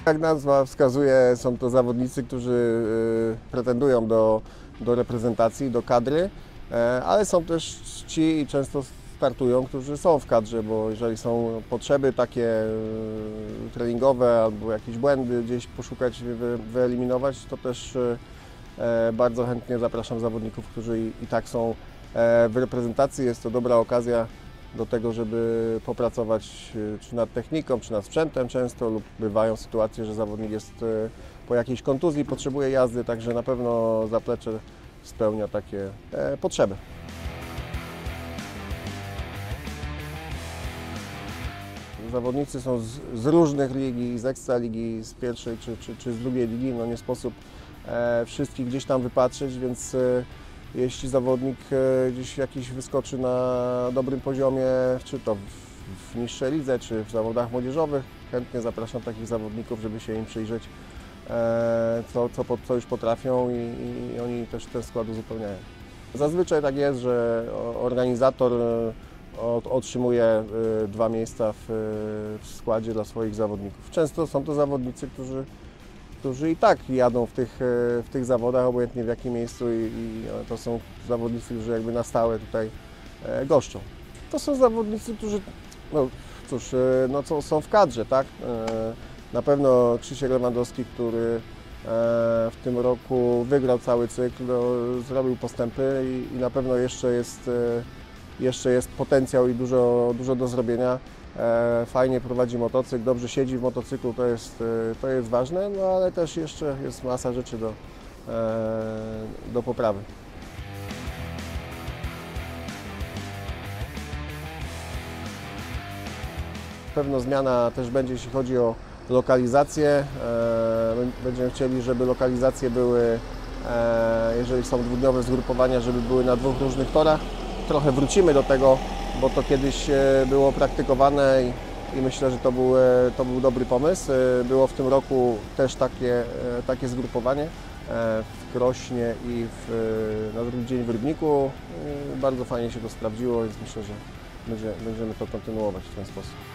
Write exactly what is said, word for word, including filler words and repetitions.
Jak nazwa wskazuje, są to zawodnicy, którzy pretendują do, do reprezentacji, do kadry, ale są też ci i często startują, którzy są w kadrze, bo jeżeli są potrzeby takie treningowe albo jakieś błędy gdzieś poszukać, wyeliminować, to też bardzo chętnie zapraszam zawodników, którzy i, i tak są w reprezentacji. Jest to dobra okazja do tego, żeby popracować czy nad techniką, czy nad sprzętem często, lub bywają sytuacje, że zawodnik jest po jakiejś kontuzji, potrzebuje jazdy, także na pewno zaplecze spełnia takie potrzeby. Zawodnicy są z, z różnych ligi, z ekstraligi, z pierwszej czy, czy, czy z drugiej ligi. No nie sposób e, wszystkich gdzieś tam wypatrzeć, więc e, jeśli zawodnik e, gdzieś jakiś wyskoczy na dobrym poziomie, czy to w, w niższej lidze, czy w zawodach młodzieżowych, chętnie zapraszam takich zawodników, żeby się im przyjrzeć, e, co, co, co już potrafią i, i oni też ten skład uzupełniają. Zazwyczaj tak jest, że organizator otrzymuje dwa miejsca w, w składzie dla swoich zawodników. Często są to zawodnicy, którzy, którzy i tak jadą w tych, w tych zawodach, obojętnie w jakim miejscu, i, i to są zawodnicy, którzy jakby na stałe tutaj goszczą. To są zawodnicy, którzy no cóż, no co są w kadrze, tak? Na pewno Krzysiek Lewandowski, który w tym roku wygrał cały cykl, no, zrobił postępy i, i na pewno jeszcze jest Jeszcze jest potencjał i dużo, dużo do zrobienia. E, fajnie prowadzi motocykl, dobrze siedzi w motocyklu, to jest, to jest ważne, no ale też jeszcze jest masa rzeczy do, e, do poprawy. Pewno zmiana też będzie, jeśli chodzi o lokalizację. E, będziemy chcieli, żeby lokalizacje były, e, jeżeli są dwudniowe zgrupowania, żeby były na dwóch różnych torach. Trochę wrócimy do tego, bo to kiedyś było praktykowane i, i myślę, że to był, to był dobry pomysł. Było w tym roku też takie, takie zgrupowanie w Krośnie i w, na drugi dzień w Rybniku. Bardzo fajnie się to sprawdziło, więc myślę, że będzie, będziemy to kontynuować w ten sposób.